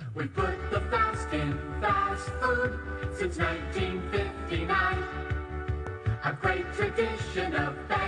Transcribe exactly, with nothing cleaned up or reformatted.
We've put the fast in fast food since nineteen fifty-nine. A great tradition of fast